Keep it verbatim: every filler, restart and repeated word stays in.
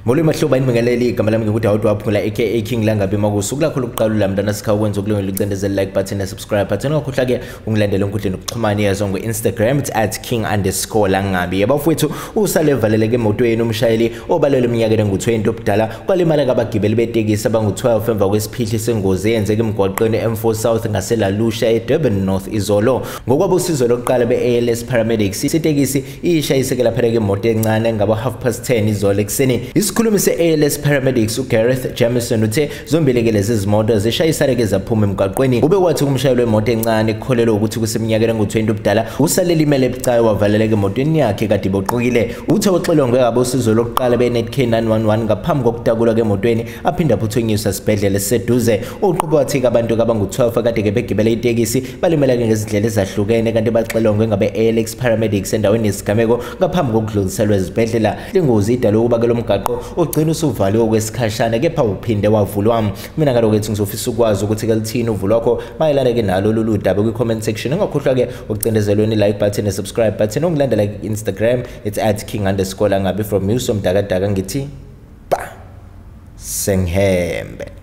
Molo mahloba inimingeleli igama lami ngikuthi awuthi waphungula aka King Langabi makusuku lakho lokuqala la mntana sikhawu kwenza ukulungela ucindezela like button na subscribe button ngakhohla ke ungilandele enkundleni ukuxhumana yezo ngo Instagram it's at king underscore langabi yabafowethu usale valeleke emotweni umshayeli obalele iminyaka engu twenty obudala kwalimala kabagibeli betekisi abangu twelve emva kwesiphihli sengozi yenzeke emgwaqweni M four South ngaseLalusha eDurban North Izolo ngokwabo usizo lokuqala be-A L S paramedics itekisi ishayisekela phela imoto encane ngaba half past ten izolo ekseni. Isikhulumi se-A L S paramedics uGareth Jamison uthe zombili ke lezi zimoto zishayisana ke zaphuma emgwaqweni ube wathi umshayeli wemoto encane ekholelwa ukuthi kuseminyaka engu twenty obudala usalele imele ebucayi wavaleleka emotweni yakhe kade boqokile uthe uxilongwe ngabosizo lokuqala be-Net K nine one one ngaphambi kokudakulwa kemotweni aphinda phuthunyiswa esibhedlela esiseduze uqhubeka wathi abantu abangu twelve kade ke begibela itekisi balimela ke ngezindlela ezahlukene kanti baxilongwe ngabe-A L S paramedics endaweni yesigameko ngaphambi kokudluliselwa ezibhedlela. Ingozi idala ukuba ke lo mgaqo ugcina usuvaliwe kwesikhashana kepha uphinde wavulwa. Mina ngalo kethi ngizofisa ukwazi ukuthi ke lithini uvulwa kwakho mayelana ke nalo lolu daba kwi comment section engakhohlwa ke ucindezelweni like button ne subscribe button ongilandela ku Instagram it's at king underscore langabi from you somdakadaka ngithi ba senghembe.